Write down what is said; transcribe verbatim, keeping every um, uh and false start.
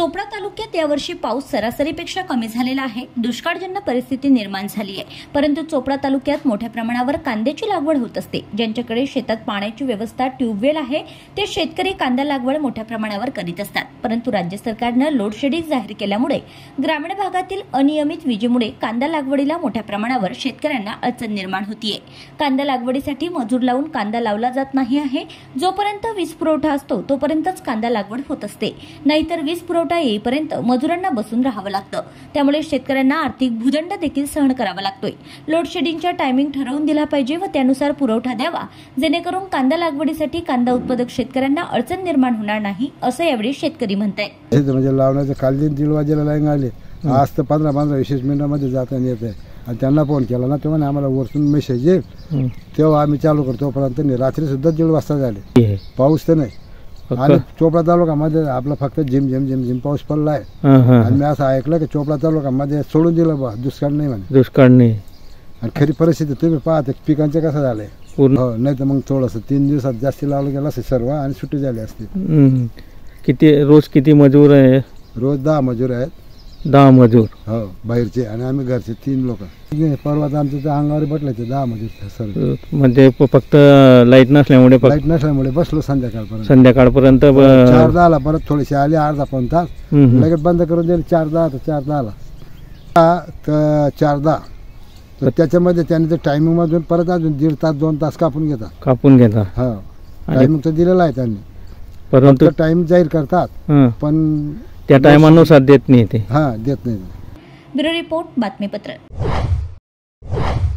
चोपडा तालुक्यात यावर्षी पाऊस सरासरीपेक्षा कमी झालेला आहे। दुष्काळजन्य परिस्थिती निर्माण झाली आहे। परंतु चोपडा तालुक्यात मोठ्या प्रमाणावर कांद्याची लागवड होत असते। ज्यांच्याकडे शेतात पाण्याची व्यवस्था ट्यूबवेल आहे ते शेतकरी कांदा लागवड मोठ्या प्रमाणावर करीत असतात। परंतु राज्य सरकारने लोड शेडिंग जाहीर केल्यामुळे ग्रामीण भागातील अनियमित विजेमुळे कांदा लागवडीला मोठ्या प्रमाणावर शेतकऱ्यांना अडचण निर्माण होतीये। कांदा लागवडीसाठी मजूर लावून कांदा लावला जात नाही आहे। जोपर्यंत वीज पुरवठा असतो तोपर्यंतच कांदा लागवड होत असते, नाहीतर वीज पुरवठा येईपर्यंत मजुरांना बसून राहावं लागतं। त्यामुळे शेतकऱ्यांना आर्थिक भूदंड देखील सहन करावा लागतोय। लोड शेडिंगचा टायमिंग ठरवून दिला पाहिजे व त्यानुसार पुरवठा द्यावा, जेणेकरून कांदा लागवडीसाठी कांदा उत्पादक शेतकऱ्यांना अडचण निर्माण होणार नाही, असं यावेळी शेतकरी म्हणतायत। म्हणजे लावण्याचं काल दिन दीड वाजेला लाईन आले, आज तर पंधरा पंधरा वीस मिनिटांमध्ये जाता येत आहे। आणि त्यांना फोन केला ना तेव्हा आम्हाला वरतून मेसेज येईल, तेव्हा आम्ही चालू करतो। पर्यंत रात्री सुद्धा दीड वाजता झाले, पाऊस तर नाही। आणि चोपडा तालुक्यामध्ये आपला फक्त झिम झिम झिम झिम पाऊस पडला आहे। आणि मी असं ऐकलं की चोपडा तालुक्यामध्ये सोडून दिलं बा, दुष्काळ नाही म्हणे। दुष्काळ नाही आणि खरी परिस्थिती तुम्ही पाहते पिकांचे कसं झालंय। हो, नाही तर मग थोडंसं तीन दिवसात जास्ती लावलं गेलं असं सर्व आणि सुट्टी झाली असते। किती रोज किती मजूर आहे? रोज दहा मजूर आहेत। दहा मजूर हो, बाहेरचे आणि आम्ही घरचे तीन लोक। परवात आमच्या त्या अंगावर बसले ते दहा मजूर सर। म्हणजे फक्त लाईट नसल्यामुळे लाईट नसल्यामुळे बसलो संध्याकाळपर्यंत। संध्याकाळपर्यंत चार दहाला परत थोडीशी आली, अर्धा पाऊण तास लगेच बंद करून दिली। चार दहा तर चार दहाला तर चार दहा तर त्याच्यामध्ये त्याने ते टायमिंग मधून परत अजून दीड तास दोन तास कापून घेतात कापून घेतात हा, टायमिंग तर दिलेला आहे त्यांनी, परंतु टाइम जाहीर करतात पण त्या टायमानुसार देत नाही ते। हा, देत नाही। ब्युरो रिपोर्ट, बातमीपत्र।